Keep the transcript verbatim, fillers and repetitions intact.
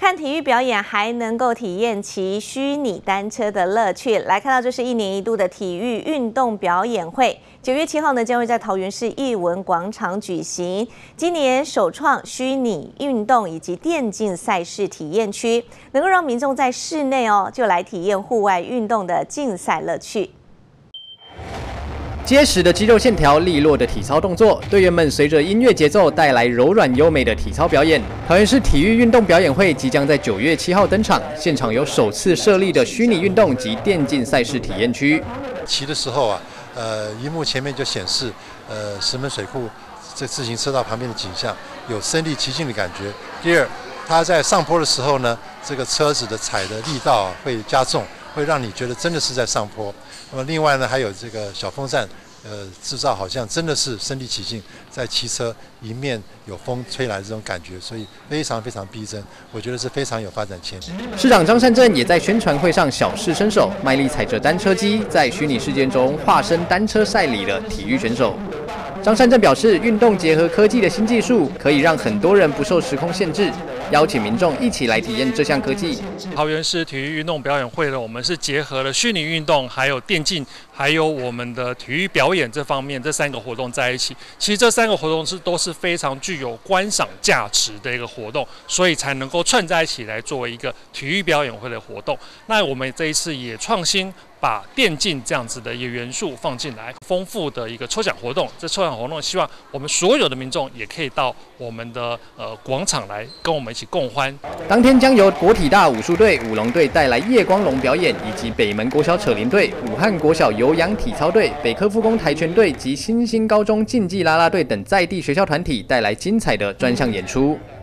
看体育表演还能够体验骑虚拟单车的乐趣。来看到这是一年一度的体育运动表演会，九月七号呢将会在桃园市艺文广场举行。今年首创虚拟运动以及电竞赛事体验区，能够让民众在室内哦就来体验户外运动的竞赛乐趣。 结实的肌肉线条，利落的体操动作，队员们随着音乐节奏带来柔软优美的体操表演。桃园市体育运动表演会即将在九月七号登场，现场有首次设立的虚拟运动及电竞赛事体验区。 骑的时候啊，呃，荧幕前面就显示，呃，石门水库这自行车道旁边的景象，有身临其境的感觉。第二，它在上坡的时候呢，这个车子的踩的力道啊会加重。 会让你觉得真的是在上坡。那么另外呢，还有这个小风扇，呃，制造好像真的是身临其境，在骑车迎面有风吹来这种感觉，所以非常非常逼真。我觉得是非常有发展前景。 市长张善政也在宣传会上小试身手，卖力踩着单车机，在虚拟世界中化身单车赛里的体育选手。 张善政表示，运动结合科技的新技术，可以让很多人不受时空限制，邀请民众一起来体验这项科技。 桃园市体育运动表演会呢，我们是结合了虚拟运动、还有电竞、还有我们的体育表演这方面这三个活动在一起。其实这三个活动是都是非常具有观赏价值的一个活动，所以才能够串在一起来作为一个体育表演会的活动。那我们这一次也创新。 把电竞这样子的一个元素放进来，丰富的一个抽奖活动。这抽奖活动希望我们所有的民众也可以到我们的呃广场来跟我们一起共欢。 当天将由国体大武术队、舞龙队带来夜光龙表演，以及北门国小扯铃队、武汉国小有氧体操队、北科复工跆拳队及新兴高中竞技啦啦队等在地学校团体带来精彩的专项演出。